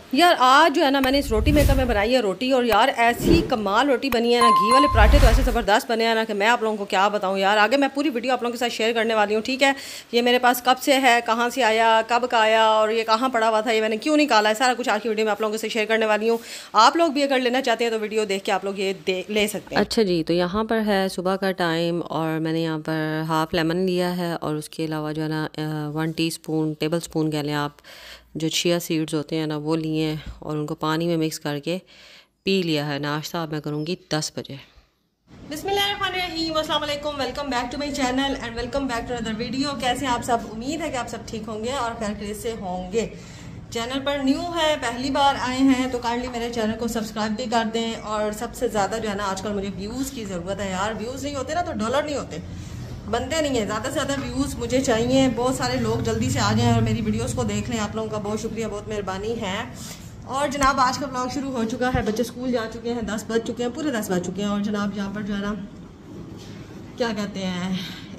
यार आज जो है ना मैंने इस रोटी मेकर में बनाई है रोटी, और यार ऐसी कमाल रोटी बनी है ना, घी वाले पराठे तो ऐसे ज़बरदस्त बने हैं ना कि मैं आप लोगों को क्या बताऊं यार। आगे मैं पूरी वीडियो आप लोगों के साथ शेयर करने वाली हूँ, ठीक है। ये मेरे पास कब से है, कहाँ से आया, कब का आया और ये कहाँ पड़ा हुआ था, ये मैंने क्यों निकाला है, सारा कुछ आज की वीडियो में आप लोगों से शेयर करने वाली हूँ। आप लोग भी अगर लेना चाहते हैं तो वीडियो देख के आप लोग ये ले सकते हैं। अच्छा जी, तो यहाँ पर है सुबह का टाइम और मैंने यहाँ पर हाफ़ लेमन लिया है और उसके अलावा जो है ना 1 टीस्पून टेबल स्पून कह लें आप, जो चिया सीड्स होते हैं ना वो लिए हैं और उनको पानी में मिक्स करके पी लिया है। नाश्ता अब मैं करूँगी 10 बजे। बिस्मिल्लाहिर्रहमानिर्रहीम, अस्सलाम वालेकुम, welcome back to my channel and welcome back to other video. कैसे हैं आप सब? उम्मीद है कि आप सब ठीक होंगे और खैरियत से होंगे। चैनल पर न्यू है, पहली बार आए हैं तो काइंडली मेरे चैनल को सब्सक्राइब भी कर दें। और सबसे ज़्यादा जो है ना आजकल मुझे व्यूज़ की ज़रूरत है यार। व्यूज़ नहीं होते ना तो डॉलर नहीं होते, बनते नहीं है। ज़्यादा से ज़्यादा व्यूज़ मुझे चाहिए। बहुत सारे लोग जल्दी से आ जाएं और मेरी वीडियोस को देख लें। आप लोगों का बहुत शुक्रिया, बहुत मेहरबानी है। और जनाब आज का ब्लॉग शुरू हो चुका है, बच्चे स्कूल जा चुके हैं, 10 बज चुके हैं, पूरे 10 बज चुके हैं। और जनाब यहाँ पर जो है ना क्या कहते हैं,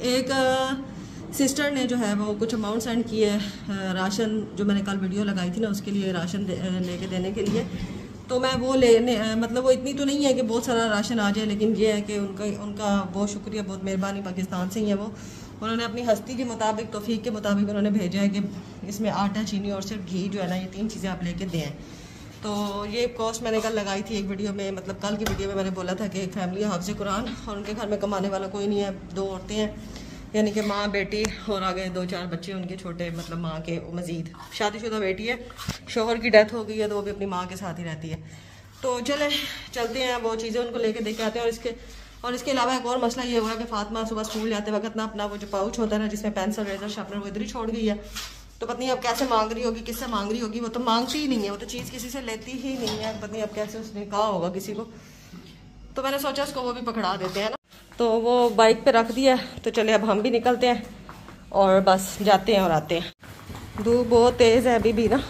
एक सिस्टर ने जो है वो कुछ अमाउंट सेंड किए राशन, जो मैंने कल वीडियो लगाई थी ना उसके लिए, राशन लेके देने के लिए। तो मैं वो लेने मतलब वो इतनी तो नहीं है कि बहुत सारा राशन आ जाए, लेकिन ये है कि उनका बहुत शुक्रिया, बहुत मेहरबानी। पाकिस्तान से ही है वो, उन्होंने अपनी हस्ती के मुताबिक, तौफीक के मुताबिक उन्होंने भेजा है कि इसमें आटा, चीनी और सिर्फ घी जो है ना, ये 3 चीज़ें आप लेके दें। तो ये कॉस्ट मैंने कल लगाई थी एक वीडियो में, मतलब कल की वीडियो में मैंने बोला था कि एक फैमिली है हाफ़िज़ कुरान और उनके घर में कमाने वाला कोई नहीं है, 2 औरतें हैं, यानी कि माँ, बेटी और आगे 2-4 बच्चे उनके छोटे, मतलब माँ के मज़ीद। शादीशुदा बेटी है, शोहर की डेथ हो गई है तो वो भी अपनी माँ के साथ ही रहती है। तो चलते हैं, वो चीज़ें उनको लेके देख के आते हैं। और इसके अलावा एक और मसला ये हुआ कि फातिमा सुबह स्कूल जाते वक्त ना अपना वो जो पाउच होता है ना जिसमें पेंसिल, रेजर, शार्पनर, वो इधर ही छोड़ गई है। तो पत्नी अब कैसे मांग रही होगी, किससे मांग रही होगी, वो तो मांगती ही नहीं है, वो तो चीज़ किसी से लेती ही नहीं है। पत्नी अब कैसे उसने कहा होगा किसी को, तो मैंने सोचा उसको वो भी पकड़ा देते हैं ना। तो वो बाइक पे रख दिया, तो चले अब हम भी निकलते हैं और बस जाते हैं और आते हैं। धूप बहुत तेज़ है अभी भी ना,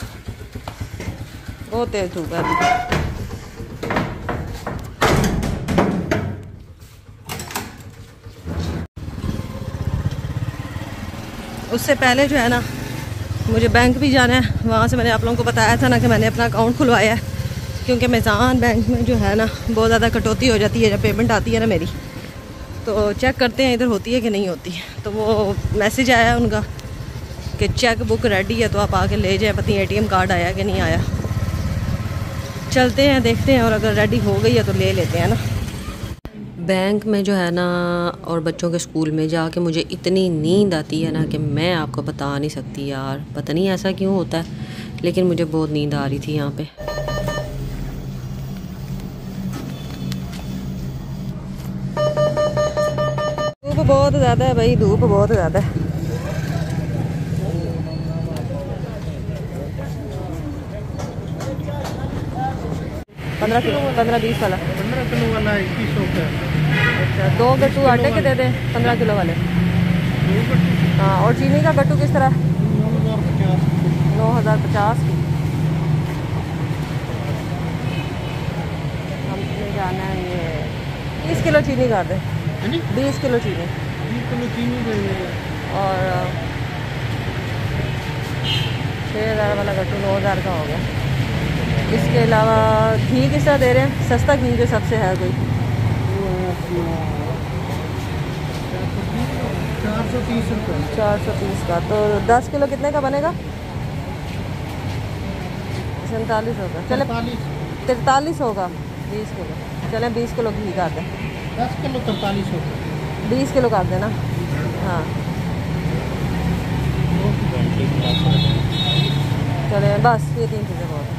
बहुत तेज़ धूप है अभी। उससे पहले जो है ना मुझे बैंक भी जाना है। वहाँ से मैंने आप लोगों को बताया था ना कि मैंने अपना अकाउंट खुलवाया है, क्योंकि मेज़ान बैंक में जो है ना बहुत ज़्यादा कटौती हो जाती है जब पेमेंट आती है ना मेरी। तो चेक करते हैं इधर होती है कि नहीं होती है। तो वो मैसेज आया उनका कि चेक बुक रेडी है, तो आप आके ले जाएं। पता नहीं ATM कार्ड आया कि नहीं आया। चलते हैं, देखते हैं, और अगर रेडी हो गई है तो ले लेते हैं ना। बैंक में जो है ना और बच्चों के स्कूल में जाके मुझे इतनी नींद आती है ना कि मैं आपको बता नहीं सकती यार। पता नहीं ऐसा क्यों होता है, लेकिन मुझे बहुत नींद आ रही थी यहाँ पे। धूप बहुत ज़्यादा है भाई, धूप बहुत ज़्यादा है। पंद्रह 15-20 वाला, 15 किलो वाला 2100 का। अच्छा, 2 गट्टू आटे के दे दें 15 किलो वाले। हाँ, और चीनी का गट्टू किस तरह? 9050 की। हमने जाना है ये 20 किलो चीनी कर दें। 20 किलो चीनी, 20 किलो चीनी देंगे। और 6000 वाला गट्टू 9000 का हो गया। इसके अलावा घी किस तरह दे रहे हैं? सस्ता घी जो सबसे है कोई 430 रुपये। 430 का। तो 10 किलो कितने का बनेगा? 47 होगा। चले 43 होगा 20 किलो। चलें 20 किलो घी कर दें। 10 किलो 43 होगा। 20 किलो कर देना। हाँ चले, बस ये 3 चीज़ें बहुत है।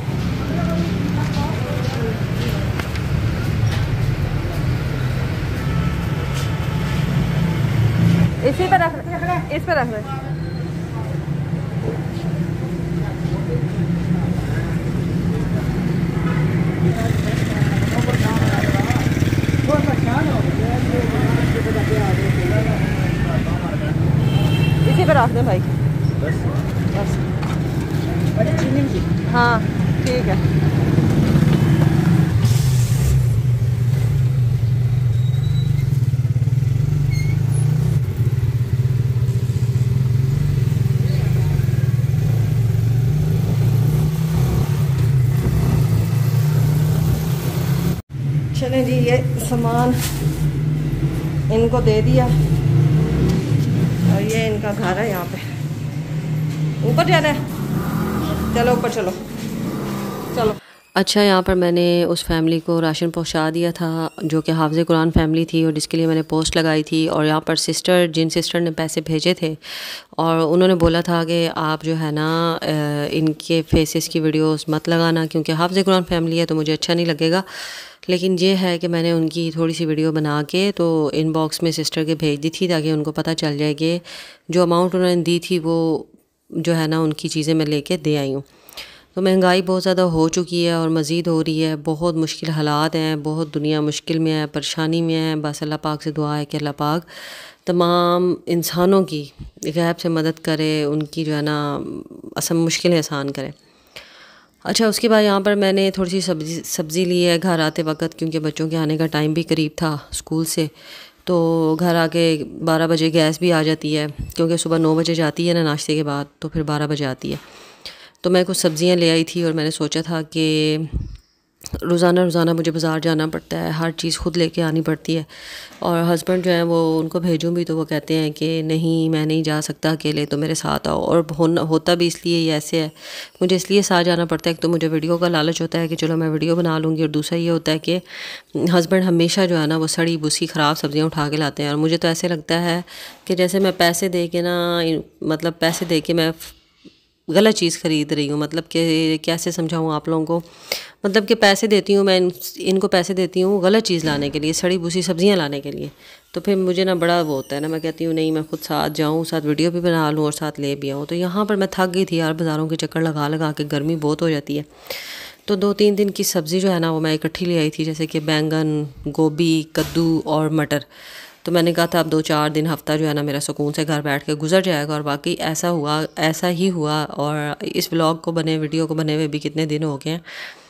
इसी पे रख, इस पे रख दे। इसी पे रख दे भाई, बस। हाँ ठीक है। चलें जी, ये सामान इनको दे दिया और ये इनका घर है। यहाँ पे ऊपर जाना है, चलो ऊपर चलो चलो। अच्छा, यहाँ पर मैंने उस फैमिली को राशन पहुँचा दिया था जो कि हाफ़िज़ कुरान फैमिली थी और जिसके लिए मैंने पोस्ट लगाई थी। और यहाँ पर जिन सिस्टर ने पैसे भेजे थे और उन्होंने बोला था कि आप जो है ना इनके फेसेस की वीडियोस मत लगाना क्योंकि हाफ़िज़ कुरान फैमिली है तो मुझे अच्छा नहीं लगेगा। लेकिन ये है कि मैंने उनकी थोड़ी सी वीडियो बना के तो इनबॉक्स में सिस्टर के भेज दी थी ताकि उनको पता चल जाए कि जो अमाउंट उन्होंने दी थी वो जो है ना उनकी चीज़ें मैं लेके दे आई हूँ। तो महंगाई बहुत ज़्यादा हो चुकी है और मज़ीद हो रही है, बहुत मुश्किल हालात हैं, बहुत दुनिया मुश्किल में है, परेशानी में है। बस अल्लाह पाक से दुआ है कि अल्लाह पाक तमाम इंसानों की गैब से मदद करे, उनकी जो है ना असम मुश्किलें आसान करे। अच्छा, उसके बाद यहाँ पर मैंने थोड़ी सी सब्ज़ी ली है घर आते वक्त क्योंकि बच्चों के आने का टाइम भी करीब था स्कूल से। तो घर आके 12 बजे गैस भी आ जाती है क्योंकि सुबह 9 बजे जाती है ना नाश्ते के बाद, तो फिर 12 बजे आती है। तो मैं कुछ सब्ज़ियाँ ले आई थी और मैंने सोचा था कि रोज़ाना मुझे बाज़ार जाना पड़ता है, हर चीज़ खुद लेके आनी पड़ती है। और हस्बैंड जो है वो उनको भेजूँ भी तो वो कहते हैं कि नहीं मैं नहीं जा सकता अकेले, तो मेरे साथ आओ। और होता भी इसलिए ये ऐसे है, मुझे इसलिए साथ जाना पड़ता है कि तो मुझे वीडियो का लालच होता है कि चलो मैं वीडियो बना लूँगी, और दूसरा ये होता है कि हस्बैंड हमेशा जो है ना वो सड़ी बुसी ख़राब सब्ज़ियाँ उठा के लाते हैं। और मुझे तो ऐसे लगता है कि जैसे मैं पैसे दे के ना मतलब पैसे दे के मैं गलत चीज़ ख़रीद रही हूँ। मतलब कि कैसे समझाऊँ आप लोगों को, मतलब कि पैसे देती हूँ मैं इनको पैसे देती हूँ गलत चीज़ लाने के लिए, सड़ी भूसी सब्ज़ियाँ लाने के लिए। तो फिर मुझे ना बड़ा वो होता है ना, मैं कहती हूँ नहीं मैं खुद साथ जाऊँ, साथ वीडियो भी बना लूँ और साथ ले भी आऊँ। तो यहाँ पर मैं थक गई थी यार, बाज़ारों के चक्कर लगा लगा के, गर्मी बहुत हो जाती है। तो 2-3 दिन की सब्ज़ी जो है ना वो मैं इकट्ठी ले आई थी, जैसे कि बैंगन, गोभी, कद्दू और मटर। तो मैंने कहा था अब 2-4 दिन हफ़्ता जो है ना मेरा सुकून से घर बैठ के गुजर जाएगा। और वाकई ऐसा ही हुआ। और इस व्लॉग को वीडियो को बने हुए भी कितने दिन हो गए हैं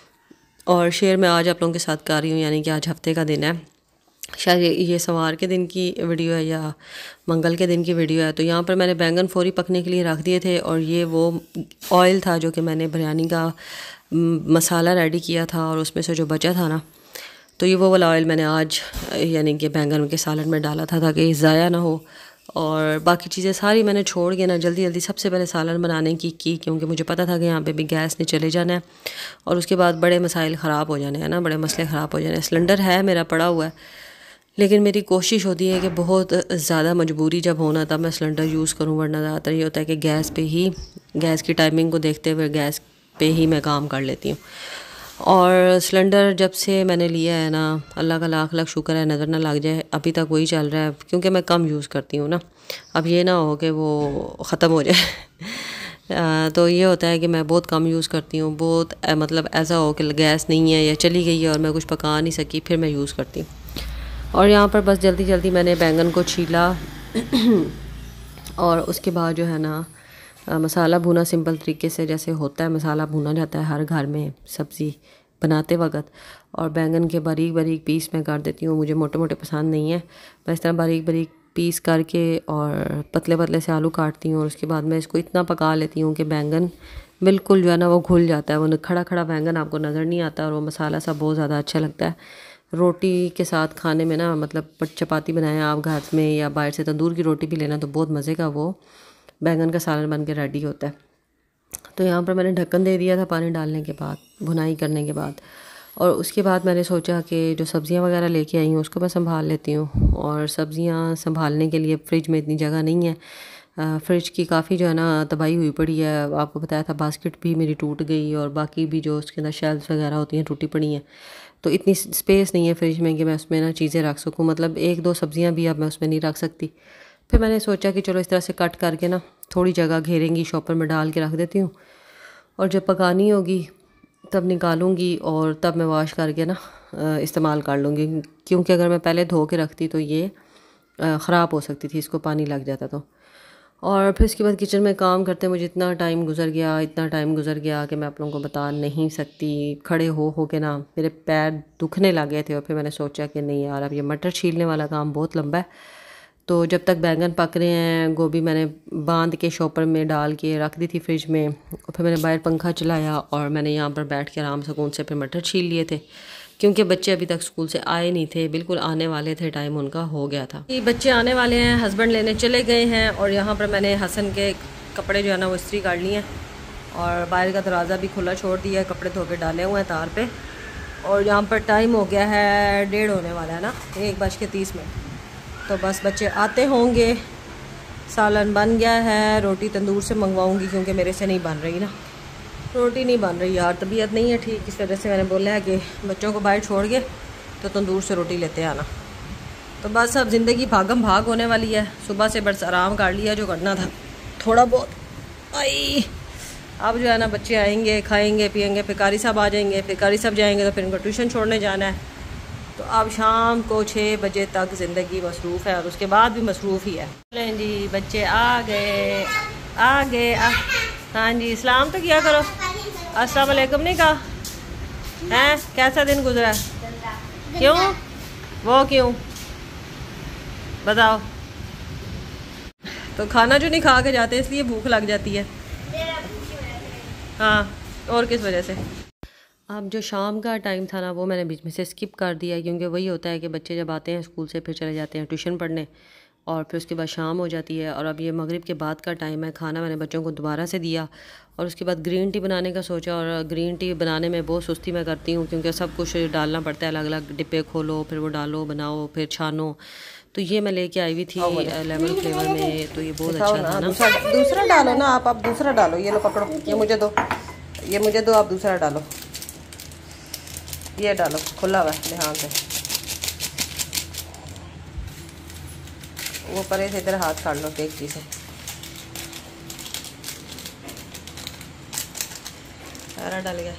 और शेयर मैं आज आप लोगों के साथ कर रही हूँ, यानी कि आज हफ्ते का दिन है। शायद ये सवार के दिन की वीडियो है या मंगल के दिन की वीडियो है। तो यहाँ पर मैंने बैंगन फौरी पकने के लिए रख दिए थे और ये वो ऑयल था जो कि मैंने बिरयानी का मसाला रेडी किया था और उसमें से जो बचा था ना, तो ये वो वाला ऑयल मैंने आज यानी कि बैंगन के सालन में डाला था ताकि ज़ाया ना हो। और बाकी चीज़ें सारी मैंने छोड़ के ना जल्दी सबसे पहले सालन बनाने की क्योंकि मुझे पता था कि यहाँ पे भी गैस ने चले जाना है और उसके बाद बड़े मसाइल ख़राब हो जाने हैं ना, बड़े मसले ख़राब हो जाने हैं। सिलेंडर है मेरा पड़ा हुआ है, लेकिन मेरी कोशिश होती है कि बहुत ज़्यादा मजबूरी जब होना तब मैं सिलेंडर यूज़ करूँ, वरना ज़्यादातर ये होता है कि गैस की टाइमिंग को देखते हुए गैस पे ही मैं काम कर लेती हूँ। और सिलेंडर जब से मैंने लिया है ना, अल्लाह का लाख लाख शुक्र है, नज़र ना लग जाए, अभी तक वही चल रहा है क्योंकि मैं कम यूज़ करती हूँ ना। अब ये ना हो कि वो ख़त्म हो जाए तो ये होता है कि मैं बहुत कम यूज़ करती हूँ। बहुत मतलब ऐसा हो कि गैस नहीं है या चली गई है और मैं कुछ पका नहीं सकी, फिर मैं यूज़ करती हूँ। और यहाँ पर बस जल्दी मैंने बैंगन को छीला और उसके बाद जो है ना मसाला भुना सिंपल तरीके से जैसे होता है, मसाला भुना जाता है हर घर में सब्ज़ी बनाते वक्त। और बैंगन के बारीक बारीक पीस मैं कर देती हूँ, मुझे मोटे मोटे पसंद नहीं है। मैं इस तरह बारीक बारीक पीस करके और पतले पतले से आलू काटती हूँ और उसके बाद मैं इसको इतना पका लेती हूँ कि बैंगन बिल्कुल जो है ना वो घुल जाता है, वो खड़ा खड़ा बैंगन आपको नज़र नहीं आता और वो मसाला सा बहुत ज़्यादा अच्छा लगता है। रोटी के साथ खाने में ना, मतलब चपाती बनाएं आप घर में या बाहर से तंदूर की रोटी भी लेना तो बहुत मज़े का वो बैंगन का सालन बन के रेडी होता है। तो यहाँ पर मैंने ढक्कन दे दिया था पानी डालने के बाद, भुनाई करने के बाद। और उसके बाद मैंने सोचा कि जो सब्ज़ियाँ वगैरह लेके आई हूँ उसको मैं संभाल लेती हूँ। और सब्ज़ियाँ संभालने के लिए फ्रिज में इतनी जगह नहीं है, फ्रिज की काफ़ी जो है ना तबाही हुई पड़ी है। आपको बताया था बास्केट भी मेरी टूट गई और बाकी भी जो उसके अंदर शेल्फ्स वगैरह होती हैं टूटी पड़ी हैं। तो इतनी स्पेस नहीं है फ्रिज में कि मैं उसमें ना चीज़ें रख सकूँ, मतलब 1-2 सब्ज़ियाँ भी अब मैं उसमें नहीं रख सकती। फिर मैंने सोचा कि चलो इस तरह से कट करके ना थोड़ी जगह घेरेंगी शॉपर में डाल के रख देती हूँ और जब पकानी होगी तब निकालूंगी और तब मैं वॉश करके ना इस्तेमाल कर लूँगी। क्योंकि अगर मैं पहले धो के रखती तो ये ख़राब हो सकती थी, इसको पानी लग जाता तो। और फिर उसके बाद किचन में काम करते मुझे इतना टाइम गुजर गया कि मैं आप लोगों को बता नहीं सकती। खड़े हो के ना मेरे पैर दुखने लग गए थे और फिर मैंने सोचा कि नहीं यार अब ये मटर छीलने वाला काम बहुत लंबा है। तो जब तक बैंगन पक रहे हैं, गोभी मैंने बांध के शॉपर में डाल के रख दी थी फ्रिज में और फिर मैंने बाहर पंखा चलाया और मैंने यहाँ पर बैठ के आराम सुकून से फिर मटर छील लिए थे क्योंकि बच्चे अभी तक स्कूल से आए नहीं थे, बिल्कुल आने वाले थे, टाइम उनका हो गया था। ये बच्चे आने वाले हैं, हस्बैंड लेने चले गए हैं और यहाँ पर मैंने हसन के कपड़े जो है ना वो इस्त्री कर लिए हैं और बाहर का दरवाज़ा भी खुला छोड़ दिया है, कपड़े धो के डाले हुए हैं तार पे। और यहाँ पर टाइम हो गया है 1:30 होने वाला है ना, 1:30। तो बस बच्चे आते होंगे। सालन बन गया है, रोटी तंदूर से मंगवाऊँगी क्योंकि मेरे से नहीं बन रही ना, रोटी नहीं बन रही यार, तबीयत नहीं है ठीक, इस वजह से मैंने बोला है कि बच्चों को बाहर छोड़ के तो तंदूर से रोटी लेते आना। तो बस अब ज़िंदगी भागम भाग होने वाली है। सुबह से बस आराम कर लिया जो करना था थोड़ा बहुत। आई अब जो है ना बच्चे आएंगे, खाएंगे पिएंगे, फिर कारी साहब आ जाएंगे, फिर कारी साहब जाएंगे तो फिर उनको ट्यूशन छोड़ने जाना है। तो अब शाम को 6 बजे तक ज़िंदगी मसरूफ़ है और उसके बाद भी मसरूफ़ ही है। चलें जी, बच्चे आ गए हाँ जी, सलाम तो किया करो, अस्सलाम वालेकुम नहीं कहा हैं? कैसा दिन गुजरा? क्यों? वो क्यों बताओ? तो खाना जो नहीं खा के जाते इसलिए भूख लग जाती है। हाँ, और किस वजह से? अब जो शाम का टाइम था ना वो मैंने बीच में से स्किप कर दिया, क्योंकि वही होता है कि बच्चे जब आते हैं स्कूल से फिर चले जाते हैं ट्यूशन पढ़ने और फिर उसके बाद शाम हो जाती है। और अब ये मगरिब के बाद का टाइम है, खाना मैंने बच्चों को दोबारा से दिया और उसके बाद ग्रीन टी बनाने का सोचा। और ग्रीन टी बनाने में बहुत सुस्ती मैं करती हूँ क्योंकि सब कुछ डालना पड़ता है, अलग अलग डिब्बे खोलो, फिर वो डालो, बनाओ, फिर छानो। तो ये मैं लेके आई हुई थी लेमन फ्लेवर में, तो ये बहुत अच्छा था ना। दूसरा डालो ना आप दूसरा डालो, ये लो पकड़ो, ये मुझे दो, आप दूसरा डालो, ये डालो, खुला हुआ है, ध्यान से। वो परे से इधर हाथ काट लो टेक्ची से, सारा डल गया।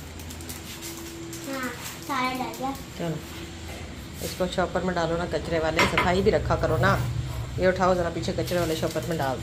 हाँ, सारा डल गया। चलो इसको शॉपर में डालो ना, कचरे वाले, सफाई भी रखा करो ना। ये उठाओ ज़रा पीछे, कचरे वाले शॉपर में डाल दो।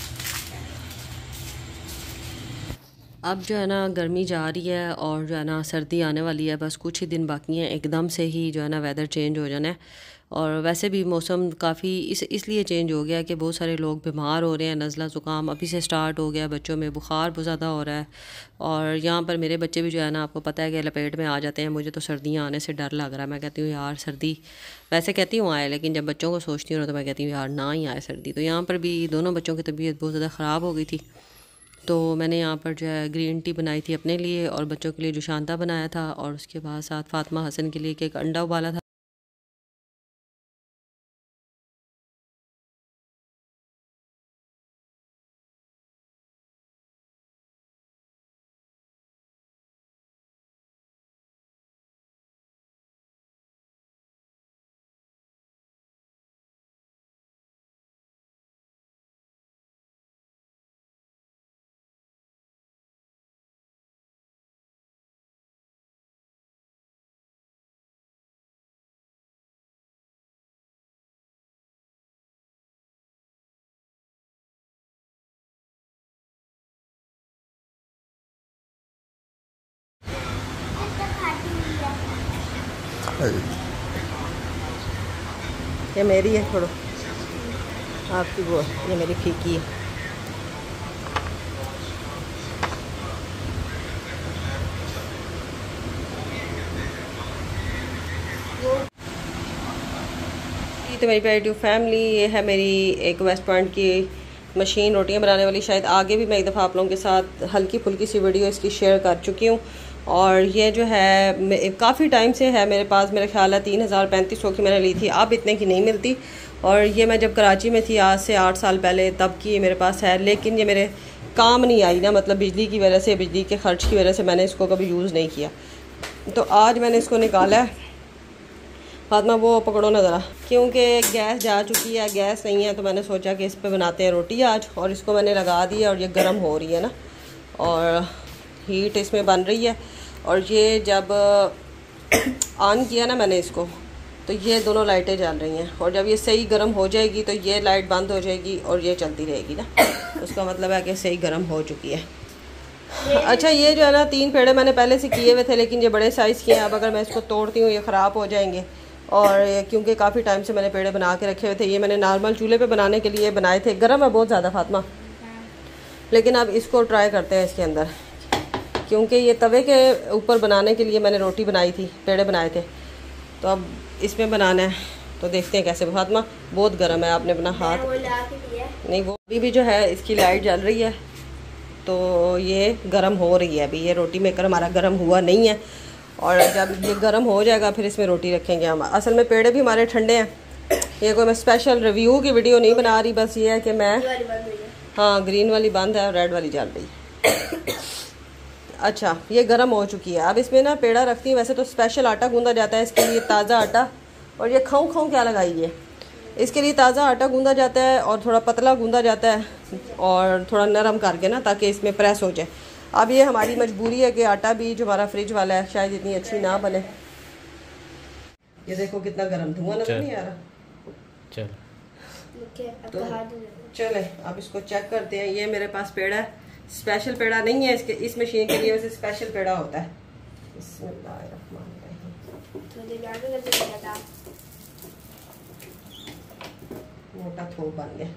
अब जो है ना गर्मी जा रही है और जो है ना सर्दी आने वाली है, बस कुछ ही दिन बाकी हैं, एकदम से ही जो है ना वेदर चेंज हो जाना है। और वैसे भी मौसम काफ़ी इसलिए चेंज हो गया है कि बहुत सारे लोग बीमार हो रहे हैं, नज़ला ज़ुकाम अभी से स्टार्ट हो गया, बच्चों में बुखार बहुत ज़्यादा हो रहा है। और यहाँ पर मेरे बच्चे भी जो है ना आपको पता है कि लपेट में आ जाते हैं। मुझे तो सर्दियाँ आने से डर लग रहा है, मैं कहती हूँ यार सर्दी, वैसे कहती हूँ आए, लेकिन जब बच्चों को सोचती हूँ ना तो मैं कहती हूँ यार ना ही आए सर्दी। तो यहाँ पर भी दोनों बच्चों की तबीयत बहुत ज़्यादा ख़राब हो गई थी, तो मैंने यहाँ पर जो है ग्रीन टी बनाई थी अपने लिए और बच्चों के लिए जो शांता बनाया था, और उसके बाद साथ फातिमा हसन के लिए एक अंडा उबाला था। ये मेरी है, छोड़ो आपकी, वो ये मेरी फीकी है। तो मेरी प्यारी फैमिली, ये है मेरी एक वेस्ट पॉइंट की मशीन रोटियां बनाने वाली। शायद आगे भी मैं एक दफ़ा आप लोगों के साथ हल्की फुल्की सी वीडियो इसकी शेयर कर चुकी हूँ। और ये जो है काफ़ी टाइम से है मेरे पास, मेरा ख्याल है 3035 की मैंने ली थी, अब इतने की नहीं मिलती। और ये मैं जब कराची में थी आज से 8 साल पहले, तब की ये मेरे पास है, लेकिन ये मेरे काम नहीं आई ना, मतलब बिजली की वजह से, बिजली के खर्च की वजह से मैंने इसको कभी यूज़ नहीं किया। तो आज मैंने इसको निकाला है। फातिमा वो पकड़ो ना ज़रा, क्योंकि गैस जा चुकी है, गैस नहीं है, तो मैंने सोचा कि इस पे बनाते हैं रोटी आज। और इसको मैंने लगा दी है और ये गर्म हो रही है ना, और हीट इसमें बन रही है। और ये जब ऑन किया ना मैंने इसको, तो ये दोनों लाइटें जल रही हैं। और जब ये सही गर्म हो जाएगी तो ये लाइट बंद हो जाएगी और ये चलती रहेगी ना, उसका मतलब है कि सही गर्म हो चुकी है। अच्छा, ये जो है ना 3 पेड़े मैंने पहले से किए हुए थे, लेकिन ये बड़े साइज़ के हैं। अब अगर मैं इसको तोड़ती हूँ ये ख़राब हो जाएंगे। और क्योंकि काफ़ी टाइम से मैंने पेड़े बना के रखे हुए थे, ये मैंने नॉर्मल चूल्हे पे बनाने के लिए बनाए थे। गर्म है बहुत ज़्यादा फातिमा, लेकिन अब इसको ट्राई करते हैं इसके अंदर, क्योंकि ये तवे के ऊपर बनाने के लिए मैंने रोटी बनाई थी, पेड़े बनाए थे, तो अब इसमें बनाना है। तो देखते हैं कैसे। फातिमा बहुत गर्म है, आपने अपना हाथ नहीं, वो अभी भी जो है इसकी लाइट जल रही है, तो ये गर्म हो रही है। अभी ये रोटी मेकर हमारा गर्म हुआ नहीं है, और जब ये गर्म हो जाएगा फिर इसमें रोटी रखेंगे हम। असल में पेड़े भी हमारे ठंडे हैं। ये कोई मैं स्पेशल रिव्यू की वीडियो नहीं बना रही, बस ये है कि मैं, हाँ ग्रीन वाली बंद है और रेड वाली जल रही है। अच्छा, ये गर्म हो चुकी है। अब इसमें ना पेड़ा रखती है। वैसे तो स्पेशल आटा गूंदा जाता है इसके लिए, ताज़ा आटा। और ये खाऊं क्या लगाई है, इसके लिए ताज़ा आटा गूंदा जाता है और थोड़ा पतला गूंदा जाता है, और थोड़ा नरम करके ना, ताकि इसमें प्रेस हो जाए। अब ये हमारी मजबूरी है कि आटा भी जो हमारा फ्रिज वाला है शायद इतनी अच्छी ना बने। ये देखो कितना गर्म, धुआं नजर नहीं आ रहा। तो चले अब इसको चेक करते हैं। ये मेरे पास पेड़ा है, स्पेशल पेड़ा नहीं है इसके, इस मशीन के लिए वैसे स्पेशल पेड़ा होता है। मोटा थोक बन गया,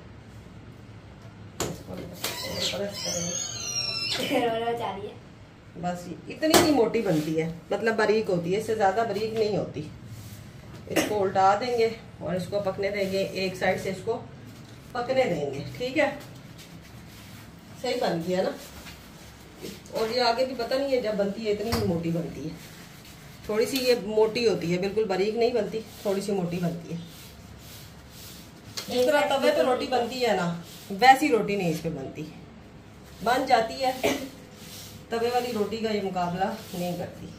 बस इतनी ही मोटी बनती है, मतलब बारीक होती है, इससे ज़्यादा बारीक नहीं होती। इसको उल्टा देंगे और इसको पकने देंगे, एक साइड से इसको पकने देंगे। ठीक है, सही बन गया ना। और ये आगे भी पता नहीं है, जब बनती है इतनी ही मोटी बनती है। थोड़ी सी ये मोटी होती है, बिल्कुल बारीक नहीं बनती, थोड़ी सी मोटी बनती है। जिस तरह तवे पे रोटी बनती है ना, वैसी रोटी नहीं इस पे बनती। बन जाती है, तवे वाली रोटी का ये मुकाबला नहीं करती।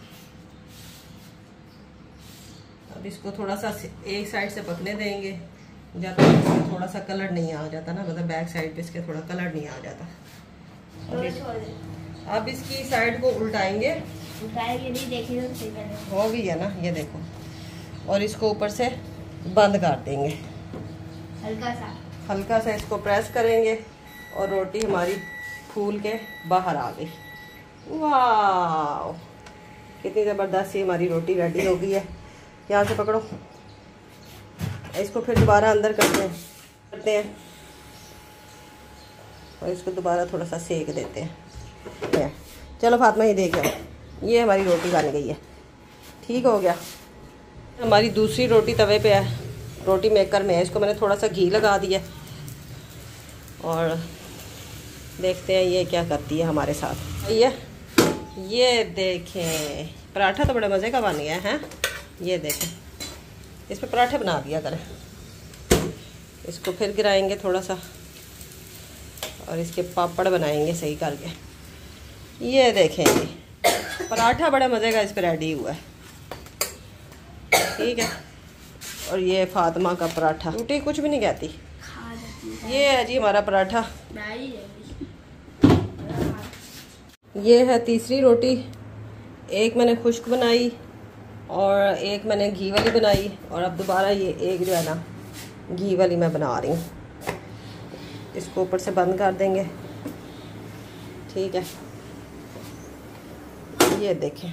अब इसको थोड़ा सा एक साइड से पकने देंगे, जब तक इसमें थोड़ा सा कलर नहीं आ जाता ना, मतलब बैक साइड पे इसके थोड़ा कलर नहीं आ जाता। अब इसकी साइड को उल्टाएंगे, हो गई है ना, ये देखो। और इसको ऊपर से बंद कर देंगे, हल्का सा इसको प्रेस करेंगे और रोटी हमारी फूल के बाहर आ गई। वाह, कितनी ज़बरदस्त सी हमारी रोटी रेडी हो गई है। यहाँ से पकड़ो, इसको फिर दोबारा अंदर करते हैं और इसको दोबारा थोड़ा सा सेक देते हैं। चलो फातिमा ये देख लो, ये हमारी रोटी बन गई है। ठीक हो गया। हमारी दूसरी रोटी तवे पे है, रोटी मेकर में है। इसको मैंने थोड़ा सा घी लगा दिया और देखते हैं ये क्या करती है हमारे साथ। ये देखें, पराठा तो बड़े मज़े का बन गया है। ये देखें, इस पे पराठे बना दिया करें। इसको फिर गिराएंगे थोड़ा सा और इसके पापड़ बनाएंगे सही करके। ये देखें जी, पराठा बड़े मज़े का इस पर रेडी हुआ है। ठीक है, और ये फातिमा का पराठा, रोटी कुछ भी नहीं कहती। ये है जी हमारा पराठा। ये है तीसरी रोटी, एक मैंने खुश्क बनाई और एक मैंने घी वाली बनाई, और अब दोबारा ये एक जो है ना घी वाली मैं बना रही हूँ। इसको ऊपर से बंद कर देंगे। ठीक है, ये देखें,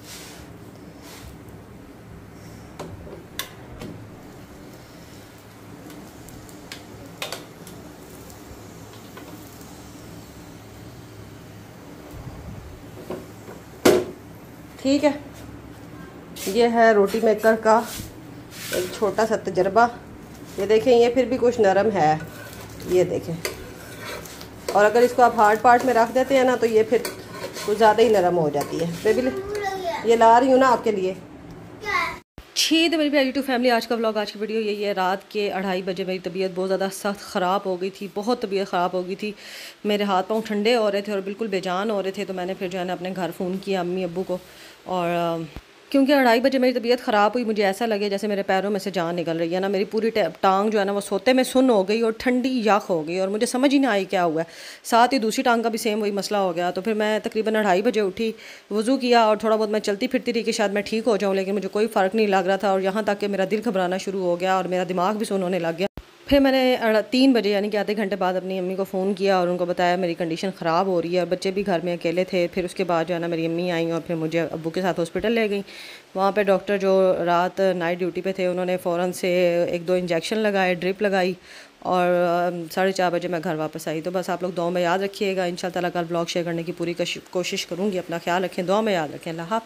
ठीक है। ये है रोटी मेकर का एक छोटा सा तजर्बा। ये देखें, ये फिर भी कुछ नरम है, ये देखें। और अगर इसको आप हार्ड पार्ट में रख देते हैं ना, तो ये फिर कुछ ज़्यादा ही नरम हो जाती है। बेबी ये ला रही हूँ ना आपके लिए। तो मेरी प्यारी यूट्यूब फैमिली, आज का व्लॉग, आज की वीडियो यही है। रात के 2:30 बजे मेरी तबीयत बहुत ज़्यादा सख्त ख़राब हो गई थी, बहुत तबीयत ख़राब हो गई थी। मेरे हाथ पाँव ठंडे हो रहे थे और बिल्कुल बेजान हो रहे थे। तो मैंने फिर जो है ना अपने घर फ़ोन किया अम्मी अब्बू को, और क्योंकि 2:30 बजे मेरी तबीयत ख़राब हुई, मुझे ऐसा लगे जैसे मेरे पैरों में से जान निकल रही है ना। मेरी पूरी टांग जो है ना वो सोते में सुन्न हो गई और ठंडी यख हो गई, और मुझे समझ ही नहीं आई क्या हुआ है। साथ ही दूसरी टांग का भी सेम वही मसला हो गया। तो फिर मैं तकरीबन 2:30 बजे उठी, वज़ू किया और थोड़ा बहुत मैं चलती फिरती रही कि शायद मैं ठीक हो जाऊँ, लेकिन मुझे कोई फ़र्क नहीं लग रहा था। और यहाँ तक कि मेरा दिल घबराना शुरू हो गया और मेरा दिमाग भी सुन्न होने लग गया। फिर मैंने 3 बजे यानी कि आधे घंटे बाद अपनी अम्मी को फ़ोन किया और उनको बताया मेरी कंडीशन ख़राब हो रही है, और बच्चे भी घर में अकेले थे। फिर उसके बाद जो है ना मेरी अम्मी आई और फिर मुझे अब्बू के साथ हॉस्पिटल ले गई। वहाँ पे डॉक्टर जो रात नाइट ड्यूटी पे थे, उन्होंने फ़ौरन से 1-2 इंजेक्शन लगाए, ड्रिप लगाई, और 4:30 बजे मैं घर वापस आई। तो बस आप लोग दुआ में याद रखिएगा। इंशाअल्लाह ताला कल ब्लॉग शेयर करने की पूरी कोशिश करूँगी। अपना ख्याल रखें, दुआ में याद रखें। अल्लाह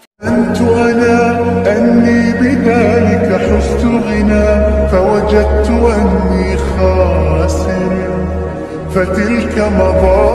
हाफ़िज़।